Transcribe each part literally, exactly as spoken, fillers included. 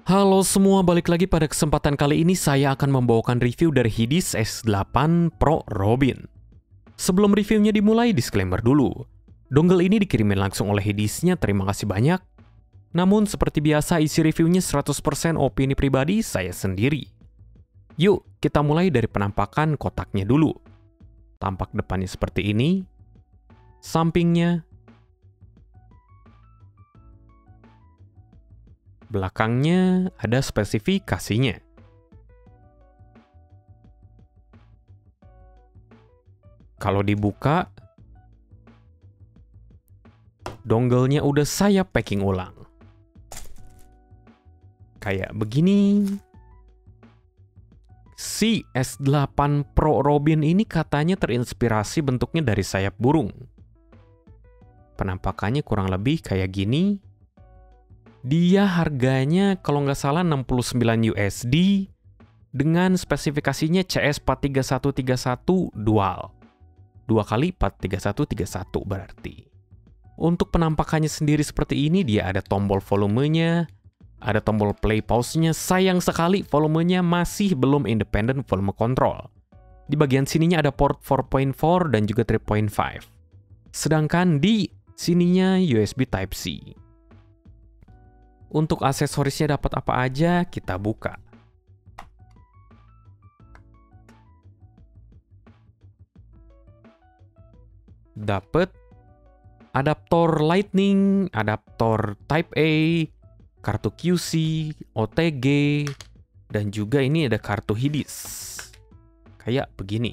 Halo semua, balik lagi pada kesempatan kali ini saya akan membawakan review dari Hidis S delapan Pro Robin. Sebelum reviewnya dimulai, disclaimer dulu. Dongle ini dikirimin langsung oleh Hidisnya, terima kasih banyak. Namun seperti biasa isi reviewnya seratus persen opini pribadi saya sendiri. Yuk, kita mulai dari penampakan kotaknya dulu. Tampak depannya seperti ini. Sampingnya. Belakangnya ada spesifikasinya. Kalau dibuka, dongle-nya udah saya packing ulang. Kayak begini. Si S delapan Pro Robin ini katanya terinspirasi bentuknya dari sayap burung. Penampakannya kurang lebih kayak gini. Dia harganya kalau nggak salah enam puluh sembilan U S D dengan spesifikasinya C S empat tiga satu tiga satu dual. Dua kali empat tiga satu tiga satu berarti. Untuk penampakannya sendiri seperti ini, dia ada tombol volumenya, ada tombol play pause-nya. Sayang sekali volumenya masih belum independent volume control. Di bagian sininya ada port empat titik empat dan juga tiga titik lima. Sedangkan di sininya U S B Type-C. Untuk aksesorisnya dapat apa aja, kita buka. Dapat adaptor Lightning, adaptor Type A, kartu Q C, O T G, dan juga ini ada kartu Hidis. Kayak begini.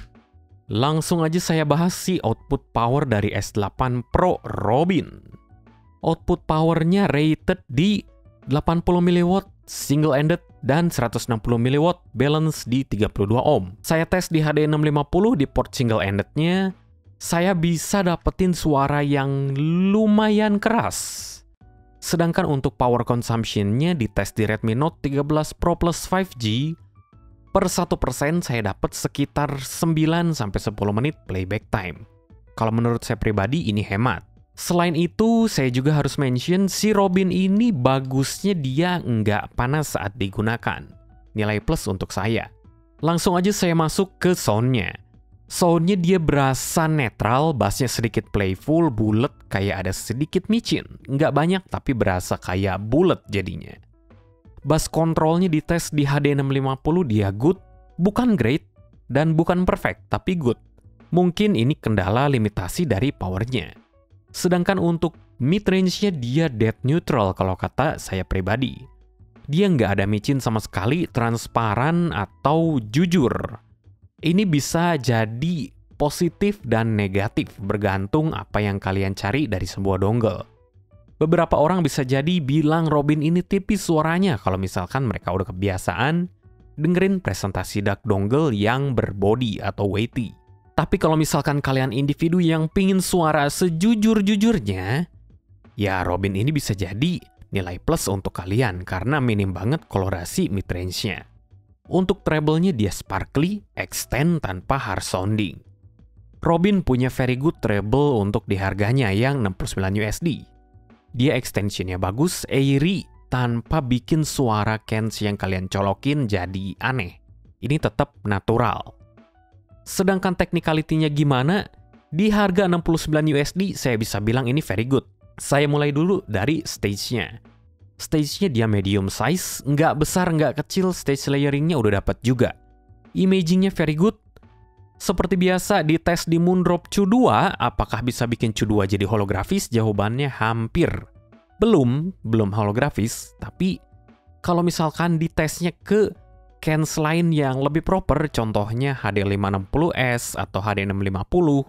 Langsung aja saya bahas si output power dari S delapan Pro Robin. Output powernya rated di delapan puluh miliwatt single-ended dan seratus enam puluh miliwatt balance di tiga puluh dua ohm. Saya tes di H D enam lima nol di port single-endednya. Saya bisa dapetin suara yang lumayan keras. Sedangkan untuk power consumption-nya di tes di Redmi Note tiga belas Pro Plus lima G, per satu persen saya dapat sekitar sembilan sampai sepuluh menit playback time. Kalau menurut saya pribadi ini hemat. Selain itu, saya juga harus mention si Robin ini bagusnya dia nggak panas saat digunakan. Nilai plus untuk saya. Langsung aja saya masuk ke sound-nya. Sound-nya dia berasa netral, bassnya sedikit playful, bulat, kayak ada sedikit micin. Nggak banyak, tapi berasa kayak bulat jadinya. Bass control-nya di tes di H D enam lima nol dia good, bukan great, dan bukan perfect, tapi good. Mungkin ini kendala limitasi dari powernya. Sedangkan untuk mid-range-nya dia dead neutral kalau kata saya pribadi. Dia nggak ada micin sama sekali, transparan atau jujur. Ini bisa jadi positif dan negatif, bergantung apa yang kalian cari dari sebuah dongle. Beberapa orang bisa jadi bilang Robin ini tipis suaranya kalau misalkan mereka udah kebiasaan dengerin presentasi D A C dongle yang berbody atau weighty. Tapi kalau misalkan kalian individu yang pingin suara sejujur-jujurnya, ya Robin ini bisa jadi nilai plus untuk kalian karena minim banget kolorasi mid-range-nya. Untuk treble-nya dia sparkly, extend tanpa harsh sounding. Robin punya very good treble untuk di harganya yang enam puluh sembilan U S D. Dia extension-nya bagus, airy, tanpa bikin suara Kens yang kalian colokin jadi aneh. Ini tetap natural. Sedangkan technicality-nya gimana? Di harga enam puluh sembilan U S D, saya bisa bilang ini very good. Saya mulai dulu dari stage-nya. Stage-nya dia medium size, nggak besar, nggak kecil, stage layering-nya udah dapat juga. Imaging-nya very good. Seperti biasa, di tes di Moondrop Q dua, apakah bisa bikin Q dua jadi holografis? Jawabannya hampir. Belum, belum holografis, tapi kalau misalkan di tesnya ke Kens lain yang lebih proper, contohnya H D lima enam nol S atau H D enam lima nol,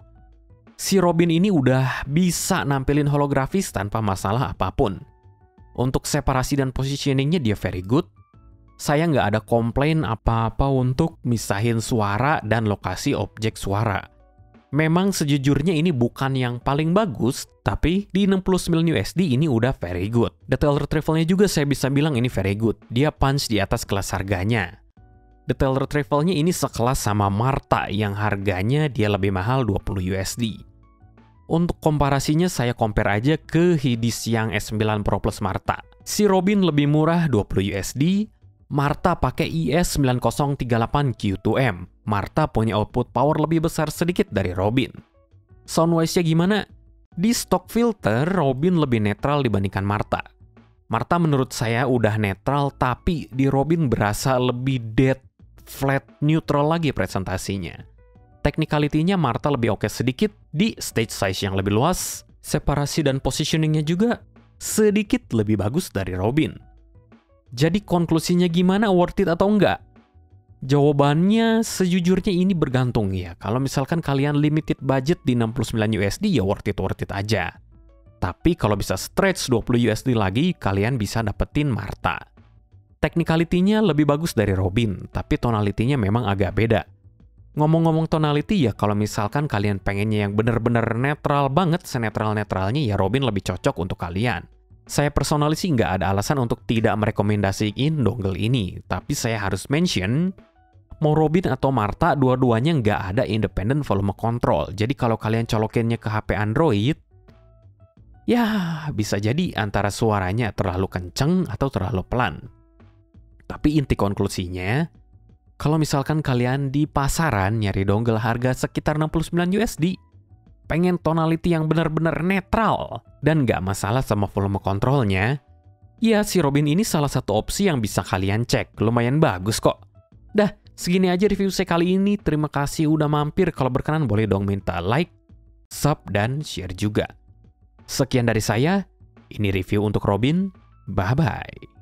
si Robin ini udah bisa nampilin holografis tanpa masalah apapun. Untuk separasi dan positioningnya dia very good. Saya nggak ada komplain apa-apa untuk misahin suara dan lokasi objek suara. Memang sejujurnya ini bukan yang paling bagus, tapi di enam puluh sembilan U S D ini udah very good. Detail retrieval-nya juga saya bisa bilang ini very good. Dia punch di atas kelas harganya. Detail retrieval-nya ini sekelas sama Marta yang harganya dia lebih mahal dua puluh U S D. Untuk komparasinya saya compare aja ke Hidis yang S sembilan Pro Plus Marta. Si Robin lebih murah dua puluh U S D, Martha pakai I S sembilan nol tiga delapan Q dua M. Martha punya output power lebih besar sedikit dari Robin. Soundwise-nya gimana? Di stock filter, Robin lebih netral dibandingkan Martha. Martha menurut saya udah netral, tapi di Robin berasa lebih dead, flat, neutral lagi presentasinya. Technicality-nya Martha lebih oke sedikit, di stage size yang lebih luas, separasi dan positioning-nya juga sedikit lebih bagus dari Robin. Jadi konklusinya gimana, worth it atau enggak? Jawabannya sejujurnya ini bergantung ya. Kalau misalkan kalian limited budget di enam puluh sembilan U S D ya worth it worth it aja. Tapi kalau bisa stretch dua puluh U S D lagi, kalian bisa dapetin Martha. Technicality-nya lebih bagus dari Robin, tapi tonality-nya memang agak beda. Ngomong-ngomong tonality ya, kalau misalkan kalian pengennya yang bener-bener netral banget, senetral-netralnya ya Robin lebih cocok untuk kalian. Saya personally sih nggak ada alasan untuk tidak merekomendasiin dongle ini, tapi saya harus mention, mau Robin atau Martha, dua-duanya nggak ada independent volume control. Jadi kalau kalian colokinnya ke H P Android, ya bisa jadi antara suaranya terlalu kenceng atau terlalu pelan. Tapi inti konklusinya, kalau misalkan kalian di pasaran nyari dongle harga sekitar enam puluh sembilan U S D, pengen tonality yang benar-benar netral, dan nggak masalah sama volume kontrolnya, ya si Robin ini salah satu opsi yang bisa kalian cek. Lumayan bagus kok. Dah, segini aja review saya kali ini. Terima kasih udah mampir. Kalau berkenan boleh dong minta like, sub, dan share juga. Sekian dari saya. Ini review untuk Robin. Bye-bye.